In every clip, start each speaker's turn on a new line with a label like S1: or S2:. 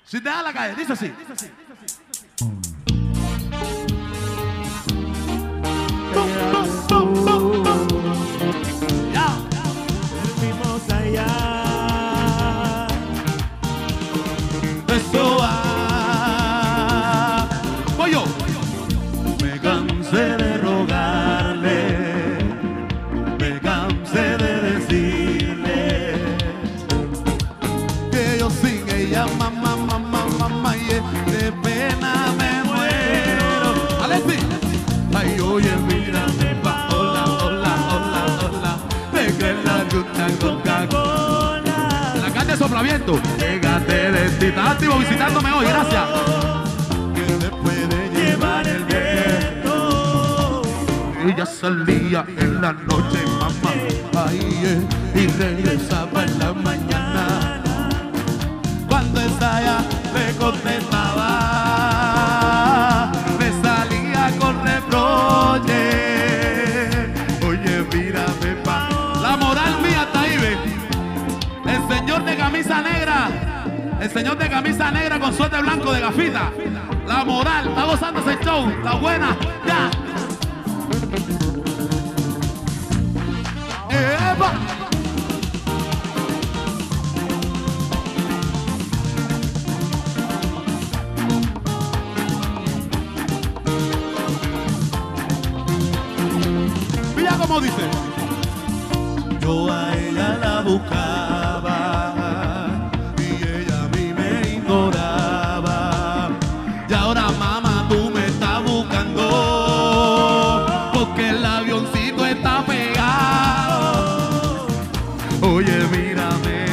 S1: Si te da la calle, dice así. Ya.
S2: Fuimos allá.
S1: Eso va. Voy yo. Me cansé de rogarle, me cansé de decirle que yo sin ella, mamá, mamá, mamá, y de pena me muero. Alexi. Ay, oye, mírame, pa, hola, hola, hola, hola, de que la gusta Coca-Cola. La calle Soplaviento. Pégate de ti. Estás activo visitándome hoy, gracias. Que te puede llevar el viento. Ella salía en la noche, mamá, ay, y regresaba en la mañana. Cuando esa ya le contestaba, me salía con reproche. Oye, mírame, pa. La moral mía está ahí, ve. El señor de camisa negra. El señor de camisa negra con suéter blanco de gafita. La moral, está gozando ese show. La buena, ya. ¡Epa! Mira cómo dice. Yo a ella la buscaba y ella a mí me ignoraba. Y ahora, mamá, tú me estás buscando porque el avioncito está pegado. Oye, mírame,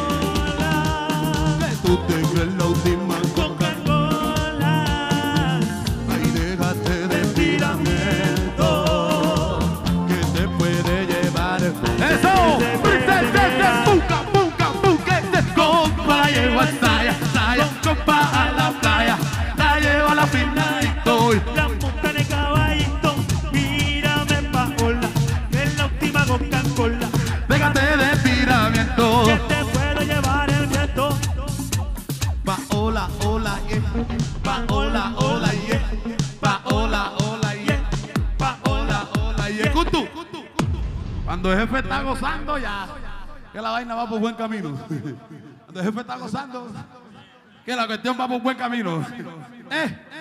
S1: que tú te crees la última Coca-Cola. Ahí déjate de tiramento que te puede llevar. ¡Eso! ¡Buca, buca, buca! Compa, la llevo a Saya, Saya, compa a la playa, la llevo a la final y estoy.
S2: La monta de caballito, mírame Paola, que es la última Coca-Cola.
S1: Déjate de tiramiento.
S2: Que te puede llevar el viento.
S1: Paola, hola, yeah. Paola, hola, yeah. Paola, hola, yeah. Paola, hola, yeah. Cutu. Cuando el jefe está gozando ya, que la vaina va por buen camino. Cuando el jefe está gozando, que la cuestión va por buen camino.